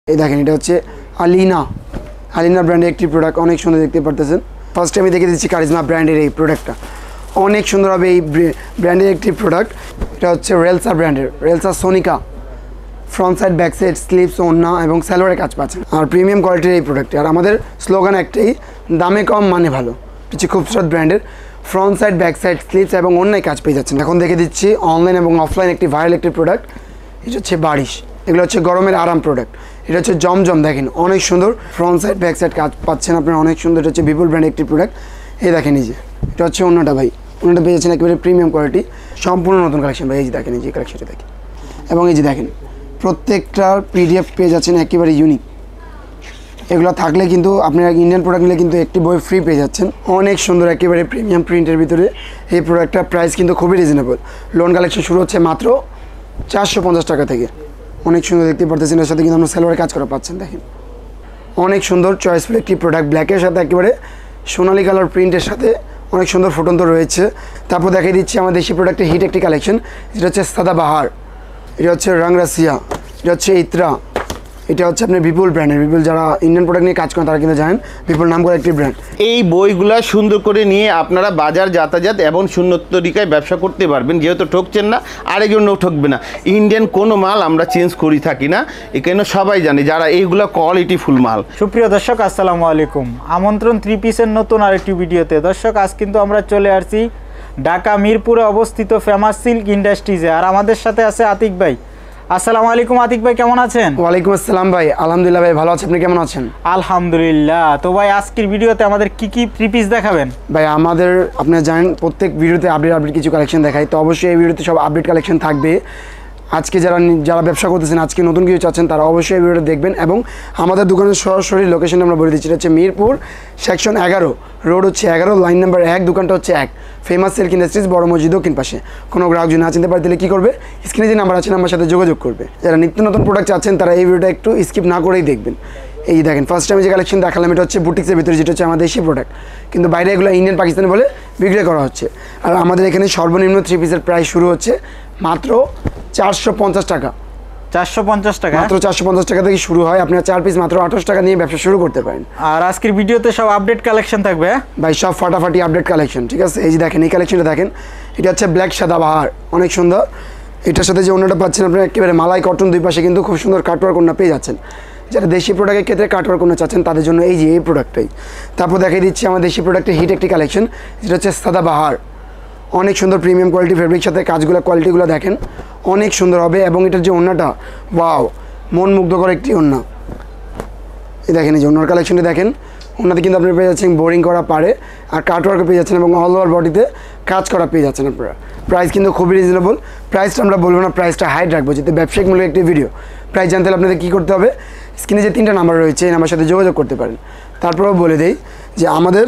এই দেখেন এটা হচ্ছে আলিনা ব্র্যান্ডের একটি প্রোডাক্ট, অনেক সুন্দর দেখতে পারতেছেন। ফার্স্টে আমি দেখে দিচ্ছি কারিজমা ব্র্যান্ডের এই প্রোডাক্টটা, অনেক সুন্দর হবে এই ব্র্যান্ডের একটি প্রোডাক্ট। এটা হচ্ছে রেলসা ব্র্যান্ডের, রেলসা সোনিকা। Front side, back side, sleeves, ওড়না এবং সালোয়ারের কাজ পাচ্ছেন। আর প্রিমিয়াম কোয়ালিটির এই প্রোডাক্টটি। আর আমাদের স্লোগান একটাই, দামে কম মানে ভালো। হচ্ছে খুবসুরত ব্র্যান্ডের front side, back side, sleeves এবং অন্যায় কাজ পেয়ে যাচ্ছেন। এখন দেখে দিচ্ছি অনলাইন এবং অফলাইন একটি ভাইরাল একটি প্রোডাক্ট। এটা হচ্ছে বারিশ, এগুলো হচ্ছে গরমের আরাম প্রোডাক্ট। এটা হচ্ছে জমজম, দেখেন অনেক সুন্দর ফ্রন্ট সাইড, ব্যাক সাইড কাজ পাচ্ছেন আপনারা, অনেক সুন্দর। এটা হচ্ছে বিপুল ব্র্যান্ডের একটি প্রোডাক্ট। এই দেখেন এই যে এটা হচ্ছে অন্যটা ভাই, অন্যটা পেয়ে যাচ্ছেন একেবারে প্রিমিয়াম কোয়ালিটি, সম্পূর্ণ নতুন কালেকশন ভাই। এই যে দেখেন এই যে কালেকশনটা দেখেন, এবং এই যে দেখেন প্রত্যেকটার পিডিএফ পেয়ে যাচ্ছেন একেবারে ইউনিক। এগুলো থাকলে কিন্তু আপনারা ইন্ডিয়ান প্রোডাক্ট নিলে কিন্তু একটি বই ফ্রি পেয়ে যাচ্ছেন। অনেক সুন্দর একেবারে প্রিমিয়াম প্রিন্টের ভিতরে এই প্রোডাক্টটার প্রাইস কিন্তু খুবই রিজনেবল। লোন কালেকশন শুরু হচ্ছে মাত্র 450 টাকা থেকে। অনেক সুন্দর দেখতে পারতেছেন, এর সাথে কিন্তু আমরা সালোয়ার কাজ করা পাচ্ছেন। দেখেন অনেক সুন্দর চয়েসফুল একটি প্রোডাক্ট, ব্ল্যাকের সাথে একেবারে সোনালি কালার প্রিন্টের সাথে অনেক সুন্দর ফুটন্ত রয়েছে। তারপর দেখিয়ে দিচ্ছি আমার দেশি প্রোডাক্টের হিট একটি কালেকশন, যেটা হচ্ছে সাদাবাহার, এটা হচ্ছে রাংরাসিয়া, এটা হচ্ছে ইত্রা, এটা হচ্ছে আপনার বিপুল ব্র্যান্ডের। বিপুল যারা ইন্ডিয়ান প্রোডাক্ট নিয়ে কাজ করেন তারা কিন্তু জানেন বিপুল নাম করে একটি ব্র্যান্ড। এই বইগুলা সুন্দর করে নিয়ে আপনারা বাজার যাতায়াত এবং সুন্দর তরিকায় ব্যবসা করতে পারবেন, যেহেতু ঠকছেন না, আরেকজনও ঠকবে না। ইন্ডিয়ান কোনো মাল আমরা চেঞ্জ করি থাকি না, এখানে সবাই জানে যারা এইগুলা কোয়ালিটিফুল মাল। সুপ্রিয় দর্শক আসসালামু আলাইকুম, আমন্ত্রণ 3 পিসের নতুন আরেকটি ভিডিওতে। দর্শক আজ কিন্তু আমরা চলে আসছি ঢাকা মিরপুরে অবস্থিত ফেমাস সিল্ক ইন্ডাস্ট্রিজে, আর আমাদের সাথে আছে আতিক ভাই। আসসালামু আলাইকুম আতিক ভাই, কেমন আছেন? ওয়ালাইকুম আসসালাম ভাই, আলহামদুলিল্লাহ ভাই ভালো আছি, আপনি কেমন আছেন? আলহামদুলিল্লাহ। তো ভাই আজকের ভিডিওতে আমাদের কি 3 পিস দেখাবেন? ভাই আমাদের আপনারা জানেন প্রত্যেক ভিডিওতে আপডেট কিছু কালেকশন দেখাই, তো অবশ্যই এই ভিডিওতে সব আপডেট কালেকশন থাকবে। আজকে যারা ব্যবসা করতেছেন, আজকে নতুন কিছু চাচ্ছেন, তারা অবশ্যই এই ভিডিওটা দেখবেন। এবং আমাদের দোকানের সরাসরি লোকেশন আমরা বলে দিচ্ছি, এটা হচ্ছে মিরপুর সেকশন 11, রোড হচ্ছে 11, লাইন নাম্বার 1, দোকানটা হচ্ছে 1, ফেমাস সিল্ক ইন্ডাস্ট্রিজ, বড় মসজিদ দক্ষিণ পাশে। কোনো গ্রাহক যদি না চিনতে পারে তাহলে কী করবে, স্ক্রিনে যে নাম্বার আছে আমার সাথে যোগাযোগ করবে। যারা নিত্য নতুন প্রোডাক্ট চাচ্ছেন তারা এই ভিডিওটা একটু স্কিপ না করেই দেখবেন। এই দেখেন ফার্স্ট টাইম যে কালেকশন দেখালাম, এটা হচ্ছে বুটিক্সের ভিতরে, যেটা হচ্ছে আমাদের দেশি প্রোডাক্ট, কিন্তু বাইরে এগুলো ইন্ডিয়ান পাকিস্তানি বলে বিক্রি করা হচ্ছে। আর আমাদের এখানে সর্বনিম্ন 3 পিসের প্রাইস শুরু হচ্ছে মাত্র 450 টাকা। 450 টাকা, মাত্র 450 টাকা থেকে শুরু হয়। আপনার 4 পিস মাত্র 28 টাকা নিয়ে ব্যবসা শুরু করতে পারেন। আর আজকের ভিডিওতে সব আপডেট কালেকশন থাকবে ভাই, সব ফাটাফাটি আপডেট কালেকশন, ঠিক আছে? এই যে দেখেন এই কালেকশনটা দেখেন, এটা হচ্ছে ব্ল্যাক সাদাবাহার, অনেক সুন্দর। এটার সাথে যে অন্যটা পাচ্ছেন আপনারা একেবারে মালাই কটন, দুই পাশে কিন্তু খুব সুন্দর কাটওয়ার্ক ওড়না পেয়ে যাচ্ছেন। যারা দেশি প্রোডাক্টের ক্ষেত্রে কাটওয়ার্ক ওড়না চাচ্ছেন তাদের জন্য এই যে এই প্রোডাক্টটাই। তারপর দেখিয়ে দিচ্ছি আমার দেশি প্রোডাক্টের হিট একটি কালেকশন, যেটা হচ্ছে সাদাবাহার, অনেক সুন্দর প্রিমিয়াম কোয়ালিটি ফেব্রিক, সাথে কাজগুলো কোয়ালিটিগুলো দেখেন অনেক সুন্দর হবে। এবং এটার যে ওড়নাটা, ওয়াও, মন মুগ্ধকর একটি ওড়না। এই দেখেন এই যে ওড়নার কালেকশনটি দেখেন, ওড়নাতে কিন্তু আপনি পেয়ে যাচ্ছেন বোরিং করা পারে, আর কাটওয়ার্কও পেয়ে যাচ্ছেন, এবং অল ওভার বডিতে কাজ করা পেয়ে যাচ্ছেন আপনারা। প্রাইস কিন্তু খুবই রিজনেবল। প্রাইসটা আমরা বলবো না, প্রাইসটা হাইট রাখবো, যেহেতু ব্যবসায়িক মূল্যের একটি ভিডিও। প্রাইস জানতে হলে আপনাদের কী করতে হবে, স্ক্রিনে যে 3টা নাম্বার রয়েছে এই নাম্বার সাথে যোগাযোগ করতে পারেন। তারপরেও বলে দেই যে আমাদের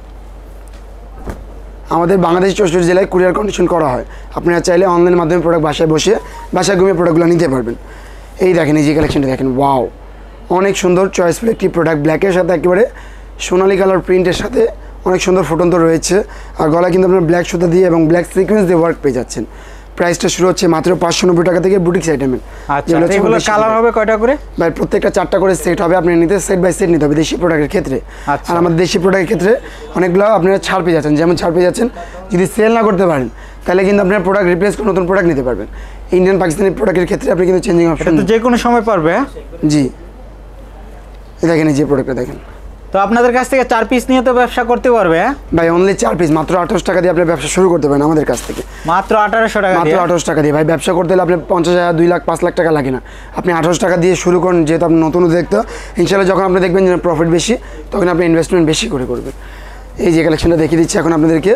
বাংলাদেশ 64 জেলায় কুরিয়ার কন্ডিশন করা হয়। আপনারা চাইলে অনলাইনের মাধ্যমে প্রোডাক্ট বাসায় ঘুমিয়ে প্রোডাক্টগুলো নিতে পারবেন। এই দেখেন এই যে কালেকশনটা দেখেন, ওয়াও, অনেক সুন্দর চয়েসফুল একটি প্রোডাক্ট, ব্ল্যাকের সাথে একেবারে সোনালি কালার প্রিন্টের সাথে অনেক সুন্দর ফুটন্ত রয়েছে। আর গলায় কিন্তু আপনার ব্ল্যাক সুতা দিয়ে এবং ব্ল্যাক সিকোয়েন্স দিয়ে ওয়ার্ক পেয়ে যাচ্ছেন। প্রাইসটা শুরু হচ্ছে মাত্র 590 টাকা থেকে বুটিক্স আইটেমের। আচ্ছা, এগুলো কালার হবে কয়টা করে? ভাই প্রত্যেকটা 4টা করে সেট হবে, আপনি নিতে সেট বাই সেট নিতে হবে দেশি প্রোডাক্টের ক্ষেত্রে। আর আমাদের দেশি প্রোডাক্টের ক্ষেত্রে অনেকগুলো আপনারা ছাড় পেয়ে যাচ্ছেন। যেমন ছাড় পেয়ে যাচ্ছেন, যদি সেল না করতে পারেন তাহলে কিন্তু আপনার প্রোডাক্ট রিপ্লেস করে নতুন প্রোডাক্ট নিতে পারবেন। ইন্ডিয়ান পাকিস্তানি প্রোডাক্টের ক্ষেত্রে আপনি কিন্তু চেঞ্জিং অপশন যে কোনো সময় পারবে। জি, দেখেন এই যে প্রোডাক্টটা দেখেন। তো আপনাদের কাছ থেকে 4 পিস নিয়ে তো ব্যবসা করতে পারবে? ভাই অনলি 4 পিস মাত্র 28 টাকা দিয়ে আপনি ব্যবসা শুরু করতে পারেন আমাদের কাছ থেকে। মাত্র 1800 টাকা, মাত্র 28 টাকা দিয়ে। ভাই ব্যবসা করতে হলে আপনি 50,000, 2 লাখ, 5 লাখ টাকা লাগে না, আপনি 28 টাকা দিয়ে শুরু করেন। যেহেতু আপনি নতুন উদ্যোক্তা, ইনশাআল্লাহ যখন আপনি দেখবেন যে প্রফিট বেশি, তখন আপনি ইনভেস্টমেন্ট বেশি করে করবেন। এই যে কালেকশনটা দেখিয়ে দিচ্ছি এখন আপনাদেরকে,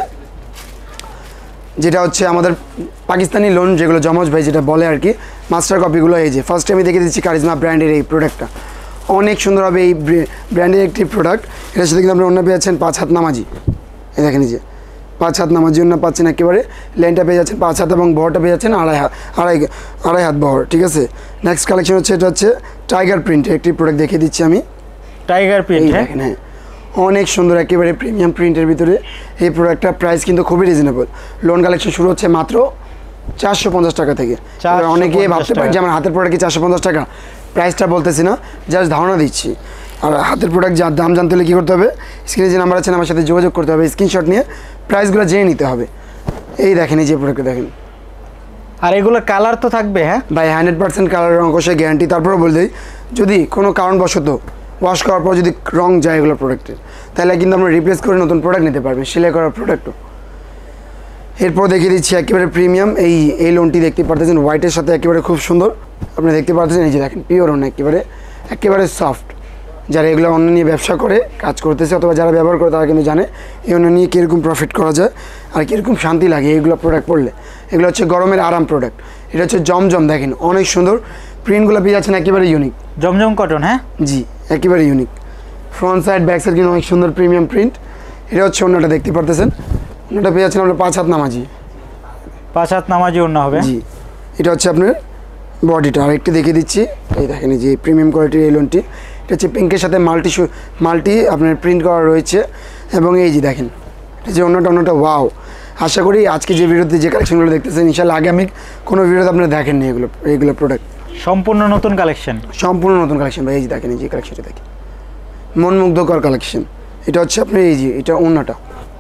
যেটা হচ্ছে আমাদের পাকিস্তানি লোন, যেগুলো জমজ ভাই যেটা বলে আর কি, মাস্টার কপিগুলো। এই যে ফার্স্টে আমি দেখিয়ে দিচ্ছি কারিজমা ব্র্যান্ডের এই প্রোডাক্টটা, অনেক সুন্দর হবে এই ব্র্যান্ডের একটি প্রোডাক্ট। এটার সাথে কিন্তু আপনি অন্য পেয়েছেন 5 হাত নামাজি। এই দেখেন এই যে 5 হাত নামাজি অন্য পাচ্ছেন একেবারে, লেনটা পেয়ে যাচ্ছেন 5 হাত এবং বহরটা পেয়ে যাচ্ছেন আড়াই হাত বহর, ঠিক আছে? নেক্সট কালেকশন হচ্ছে, এটা হচ্ছে টাইগার প্রিন্টের একটি প্রোডাক্ট দেখিয়ে দিচ্ছি আমি। টাইগার প্রিন্ট, দেখেন, হ্যাঁ, অনেক সুন্দর একেবারে প্রিমিয়াম প্রিন্টের ভিতরে এই প্রোডাক্টটার প্রাইস কিন্তু খুবই রিজনেবল। লোন কালেকশন শুরু হচ্ছে মাত্র 450 টাকা থেকে। অনেকে ভাবতে পারেন যে আমার হাতের প্রোডাক্ট কি 450 টাকা, প্রাইসটা বলতেছি না, জাস্ট ধারণা দিচ্ছি। আর হাতের প্রোডাক্ট যার দাম জানতে হলে কী করতে হবে, স্ক্রিনে যে নাম্বার আছে আমার সাথে যোগাযোগ করতে হবে, স্ক্রিনশট নিয়ে প্রাইসগুলো জেনে নিতে হবে। এই দেখেন, এই যে প্রোডাক্টটা দেখেন আর এগুলো কালার তো থাকবে? হ্যাঁ ভাই 100% কালারের অঙ্কশে গ্যারান্টি। তারপরে বলে দিই, যদি কোনো কারণবশত ওয়াশ করার পর যদি রং যায় এগুলো প্রোডাক্টের, তাহলে কিন্তু আমরা রিপ্লেস করে নতুন প্রোডাক্ট নিতে পারবেন, সেলাই করার প্রোডাক্টও। এরপর দেখিয়ে দিচ্ছি একেবারে প্রিমিয়াম এই লোনটি দেখতে পারতেছেন, হোয়াইটের সাথে একেবারে খুব সুন্দর। আপনি দেখতে পারতেছেন এই যে দেখেন, পিওর ওন, একেবারে সফট। যারা এগুলো অন্য নিয়ে ব্যবসা করে কাজ করতেছে অথবা যারা ব্যবহার করে তারা কিন্তু জানে এই অন্য নিয়ে কীরকম প্রফিট করা যায় আর কীরকম শান্তি লাগে এইগুলো প্রোডাক্ট পড়লে। এগুলো হচ্ছে গরমের আরাম প্রোডাক্ট। এটা হচ্ছে জমজম, দেখেন অনেক সুন্দর প্রিন্টগুলো পেয়ে যাচ্ছেন, একেবারে ইউনিক। জমজম কটন? হ্যাঁ জি, একেবারে unique. Front side back side কিন্তু অনেক সুন্দর প্রিমিয়াম প্রিন্ট। এটা হচ্ছে অন্যটা দেখতে পারতেছেন, অন্যটা পেয়ে যাচ্ছেন আপনার 5 হাত নামাজি। 5 হাত নামাজি অন্য হবে। জি, এটা হচ্ছে আপনার বডিটা। আর একটু দেখিয়ে দিচ্ছি, এই দেখেন এই যে প্রিমিয়াম কোয়ালিটির এই লোনটি। এটা হচ্ছে পিঙ্কের সাথে মাল্টি আপনার প্রিন্ট করা রয়েছে। এবং এই যে দেখেন এটা যে অন্যটা ওয়াও। আশা করি আজকে যে ভিডিওতে যে কালেকশনগুলো দেখতেছেন ইনশাআল্লাহ আগে আমি কোনো ভিডিওতে আপনারা দেখেননি এইগুলো প্রোডাক্ট। সম্পূর্ণ নতুন কালেকশন, সম্পূর্ণ নতুন কালেকশন ভাই। এই যে দেখেন, এই যে কালেকশনটা দেখেন, মনমুগ্ধকর কালেকশন। এটা হচ্ছে আপনার এই যে এটা অন্যটা,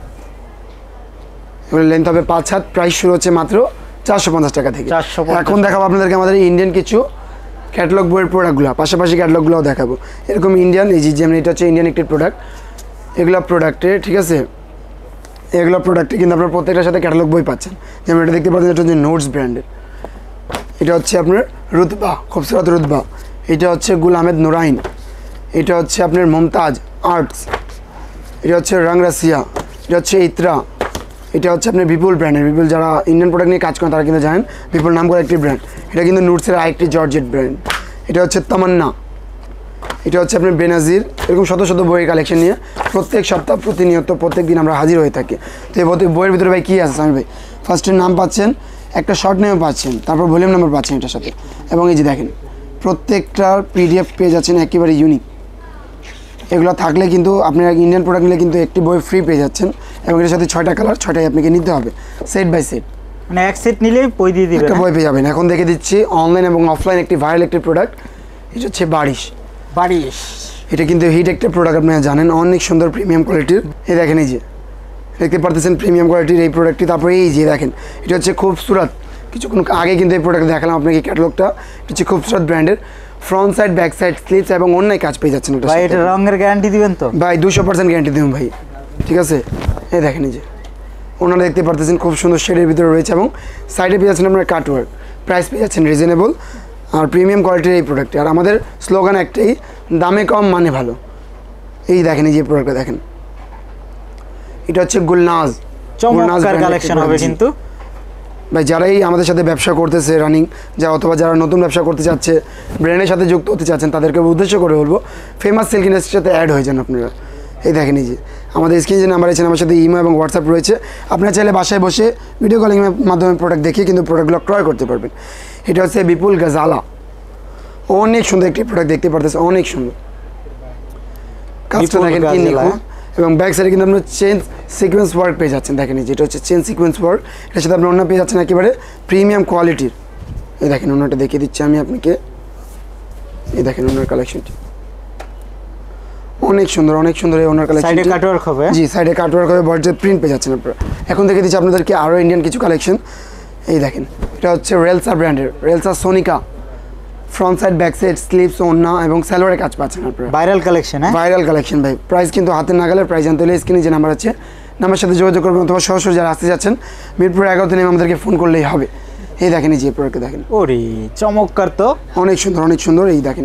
এগুলো লেন্থ হবে 5 হাত। প্রাইস শুরু হচ্ছে মাত্র 450 টাকা থেকে। 450। এখন দেখাবো আপনাদেরকে আমাদের ইন্ডিয়ান কিছু ক্যাটালগ বইয়ের প্রোডাক্টগুলো, পাশাপাশি ক্যাটালগুলোও দেখাবো। এরকম ইন্ডিয়ান, এই যে যেমন এটা হচ্ছে ইন্ডিয়ান একটি প্রোডাক্ট। এগুলো প্রোডাক্টে ঠিক আছে, এগুলো প্রোডাক্টে কিন্তু আপনার প্রত্যেকটার সাথে ক্যাটালগ বই পাচ্ছেন। যেমন এটা দেখতে পাচ্ছেন, এটা হচ্ছে নোটস ব্র্যান্ডের। এটা হচ্ছে আপনার রুতবা, খুবসুরত রুতবা। এটা হচ্ছে গুল আহমেদ নুরাইন। এটা হচ্ছে আপনার মুমতাজ আর্টস। এটা হচ্ছে রাংরাসিয়া। এটা হচ্ছে ইত্রা। এটা হচ্ছে আপনার বিপুল ব্র্যান্ডের। বিপুল যারা ইন্ডিয়ান প্রোডাক্ট নিয়ে কাজ করেন তারা কিন্তু জানেন বিপুল নাম করে একটি ব্র্যান্ড। এটা কিন্তু নুটসের আরেকটি জর্জেট ব্র্যান্ড। এটা হচ্ছে তামান্না। এটা হচ্ছে আপনার বেনাজির। এরকম শত শত বইয়ের কালেকশন নিয়ে প্রত্যেক সপ্তাহ প্রতিনিয়ত প্রত্যেক দিন আমরা হাজির হয়ে থাকি। তো এই বইয়ের ভিতরে ভাই কী আছে স্বামী ভাই? ফার্স্টের নাম পাচ্ছেন, একটা শর্ট নেমে পাচ্ছেন, তারপর ভলিউম নাম্বার পাচ্ছেন এটার সাথে। এবং এই যে দেখেন প্রত্যেকটার পিডিএফ পেয়ে যাচ্ছেন, একেবারে ইউনিক। এগুলো থাকলে কিন্তু আপনারা ইন্ডিয়ান প্রোডাক্ট নিলে কিন্তু একটি বই ফ্রি পেয়ে যাচ্ছেন। এবং এটার সাথে 6টা কালার, 6টাই আপনাকে নিতে হবে সেট বাই সেট। মানে এক সেট নিলেই বই দিয়ে দিবেন, একটা বই পেয়ে যাবেন। এখন দেখে দিচ্ছি অনলাইন এবং অফলাইন একটি ভাইরাল একটি প্রোডাক্ট। এটা হচ্ছে বারিশ। এটা কিন্তু হিট একটা প্রোডাক্ট, আপনারা জানেন, অনেক সুন্দর প্রিমিয়াম কোয়ালিটির। এই দেখেন, এই যে দেখতে পারতেছেন প্রিমিয়াম কোয়ালিটির এই প্রোডাক্টটি। তারপরে এই যে দেখেন, এটা হচ্ছে খুবসুরত। কিছুক্ষণ আগে কিন্তু এই প্রোডাক্ট দেখালাম আপনাকে ক্যাটালগটা। এটা হচ্ছে খুবসুরত ব্র্যান্ডের। Front side, back side, sleeves এবং অন্যায় কাজ পেয়ে যাচ্ছেন। ভাই এটা রঙের গ্যারান্টি দিবেন তো? ভাই 200% গ্যারান্টি দেবেন ভাই, ঠিক আছে। এই দেখেন, এই যে ওনারা দেখতে পারতেছেন খুব সুন্দর শেডের ভিতরে রয়েছে এবং সাইডে পেয়ে যাচ্ছেন আপনার কাটওয়ার্ক। প্রাইস পেয়ে যাচ্ছেন রিজনেবল আর প্রিমিয়াম কোয়ালিটির এই প্রোডাক্টে। আর আমাদের স্লোগান একটাই, দামে কম মানে ভালো। এই দেখেন, এই যে প্রোডাক্টটা দেখেন, এটা হচ্ছে গুলনাজ। চমৎকার কালেকশন হবে কিন্তু ভাই। যারাই আমাদের সাথে ব্যবসা করতেছে রানিং, অথবা যারা নতুন ব্যবসা করতে চাচ্ছে, ব্র্যান্ডের সাথে যুক্ত হতে চাচ্ছেন, তাদেরকে উদ্দেশ্য করে বলবো ফেমাস সিল্ক ইন্ডাস্ট্রির সাথে অ্যাড হয়ে যান আপনারা। এই দেখেন, এই যে আমাদের স্ক্রিনে যে নাম্বার আছে আমার সাথে ইমো এবং হোয়াটসঅ্যাপ রয়েছে। আপনারা চাইলে বাসায় বসে ভিডিও কলিংয়ের মাধ্যমে প্রোডাক্ট দেখিয়ে কিন্তু প্রোডাক্টগুলো ক্রয় করতে পারবেন। এটা হচ্ছে বিপুল গাজালা, অনেক সুন্দর একটি প্রোডাক্ট দেখতে পারতেছে, অনেক সুন্দর। কাজটা দেখেন কি নিখুঁত। এবং ব্যাক সাইডে কিন্তু আপনার চেন সিকোয়েন্স ওয়ার্ক পেয়ে যাচ্ছেন। দেখেন, এই যে এটা হচ্ছে চেন সিকোয়েন্স ওয়ার্ক। এটার সাথে আপনার অন্য পেয়ে যাচ্ছেন একেবারে প্রিমিয়াম কোয়ালিটির। এই দেখেন অন্যটা দেখিয়ে দিচ্ছি আমি আপনাকে। এই দেখেন ওনার কালেকশনটি অনেক সুন্দর, অনেক সুন্দর এই ওনার কালেকশন। সাইডে কাটওয়ার্ক হবে। জি, সাইডে কাটওয়ার্ক হবে, বডিতে প্রিন্ট পেয়ে যাচ্ছেন আপনারা। এখন দেখে দিচ্ছি আপনাদেরকে আরও ইন্ডিয়ান কিছু কালেকশন। এই দেখেন, এটা হচ্ছে রেলসা ব্র্যান্ডের, রেলসা সোনিকা। Front side, back side, sleeves, ওড়না এবং সালোয়ারের কাজ পাচ্ছেন আপনারা। Viral collection. হ্যাঁ, ভাইরাল কালেকশন ভাই। প্রাইস কিন্তু হাতের নাগালের। প্রাইস জানতে হলে স্ক্রিনে যে নাম্বার আছে, নাম্বার সাথে যোগাযোগ করবেন অথবা সরাসরি যারা আসতে যাচ্ছেন মিরপুর 11 নেমে আমাদেরকে ফোন করলেই হবে। এই দেখেন, এই যে প্রোডাক্টটা দেখেন, ওরে চমৎকার তো, অনেক সুন্দর, অনেক সুন্দর। এই দেখেন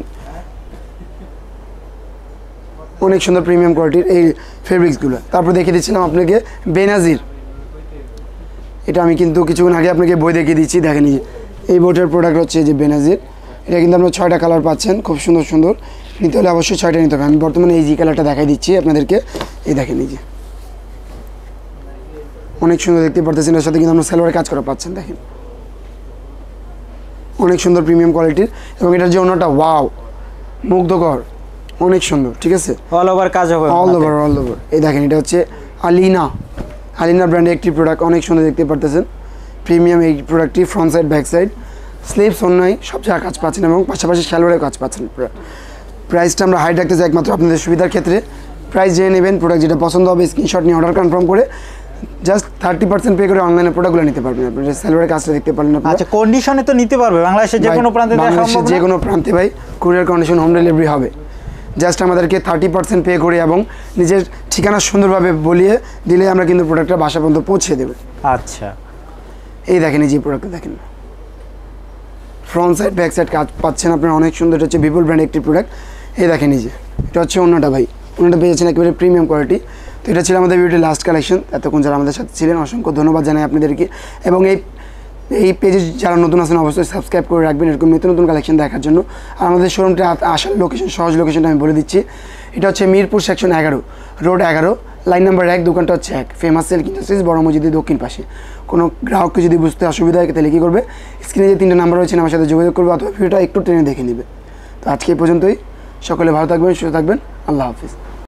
অনেক সুন্দর প্রিমিয়াম কোয়ালিটির এই ফেব্রিক্সগুলো। তারপর দেখিয়ে দিচ্ছিলাম আপনাকে বেনাজির। এটা আমি কিন্তু কিছুক্ষণ আগে আপনাকে বই দেখিয়ে দিচ্ছি। দেখেন, এই বইটার প্রোডাক্ট হচ্ছে যে বেনাজির। এটা কিন্তু আপনার 6টা কালার পাচ্ছেন, খুব সুন্দর সুন্দর। নিতে হলে অবশ্যই 6টা নিতে হবে। আমি বর্তমানে এই যে কালারটা দেখাই দিচ্ছি আপনাদেরকে। এই দেখেন, এই যে অনেক সুন্দর দেখতে পারতেছেন। এর সাথে কিন্তু আপনার সালোয়ারের কাজ করা পাচ্ছেন। দেখেন অনেক সুন্দর প্রিমিয়াম কোয়ালিটির। এবং এটার যে ওনাটা ওয়াও, মুগ্ধকর, অনেক সুন্দর, ঠিক আছে। অল ওভার কাজ হবে, অল ওভার। এই দেখেন, এটা হচ্ছে আলিনা ব্র্যান্ডের একটি প্রোডাক্ট, অনেক সুন্দর দেখতে পারতেছেন। প্রিমিয়াম এই প্রোডাক্টটি, front side, back side sleeves অন্যায় সব জায়গায় কাজ পাচ্ছেন এবং পাশাপাশি সালোয়ারেও কাজ পাচ্ছেন। প্রাইসটা আমরা হাই রাখতে চাই একমাত্র আপনাদের সুবিধার ক্ষেত্রে। প্রাইস জেনে নেবেন, প্রোডাক্ট যেটা পছন্দ হবে স্ক্রিনশট নিয়ে অর্ডার কনফার্ম করে জাস্ট 30% পে করে অনলাইনে প্রোডাক্টগুলো নিতে পারবেন। আপনি সালোয়ারের কাজটা দেখতে পারলেন আপনারা। আচ্ছা, কন্ডিশনে তো নিতে পারবে বাংলাদেশের যে কোনো প্রান্তে দেওয়া সম্ভব বাংলাদেশের যে কোনো প্রান্তে ভাই কুরিয়ার কন্ডিশন হোম ডেলিভারি হবে। জাস্ট আমাদেরকে 30% পে করে এবং নিজের ঠিকানা সুন্দরভাবে বলিয়ে দিলে আমরা কিন্তু প্রোডাক্টটা বাসা পর্যন্ত পৌঁছে দেবো। আচ্ছা, এই দেখেন, এই যে প্রোডাক্টটা দেখেন, ফ্রন্ট সাইড ব্যাক সাইড কাজ পাচ্ছেন আপনারা অনেক সুন্দর। এটা হচ্ছে বিপুল ব্র্যান্ড একটি প্রোডাক্ট। এই দেখেন, এই যে এটা হচ্ছে অন্যটা ভাই, অন্যটা পেয়েছেন একেবারে প্রিমিয়াম কোয়ালিটি। তো এটা ছিল আমাদের ভিডিওর লাস্ট কালেকশন। এতক্ষণ যারা আমাদের সাথে ছিলেন অসংখ্য ধন্যবাদ জানাই আপনাদেরকে। এবং এই পেজে যারা নতুন আছেন অবশ্যই সাবস্ক্রাইব করে রাখবেন এরকম নতুন নতুন কালেকশন দেখার জন্য। আর আমাদের শোরুমটা আসার লোকেশন, সহজ লোকেশনটা আমি বলে দিচ্ছি। এটা হচ্ছে Mirpur section 11, road 11, line number 1, দোকানটা হচ্ছে 1, ফেমাস সিল্ক ইন্ডাস্ট্রিজ, বড় মসজিদের দক্ষিণ পাশে। কোনো গ্রাহককে যদি বুঝতে অসুবিধা হয় তাহলে কী করবে, স্ক্রিনে যে 3টা নাম্বার রয়েছে আমার সাথে যোগাযোগ করবে অথবা ভিডিওটা একটু টেনে দেখে নেবে। তো আজকে এই পর্যন্তই। সকলে ভালো থাকবেন, সুস্থ থাকবেন। আল্লাহ হাফিজ।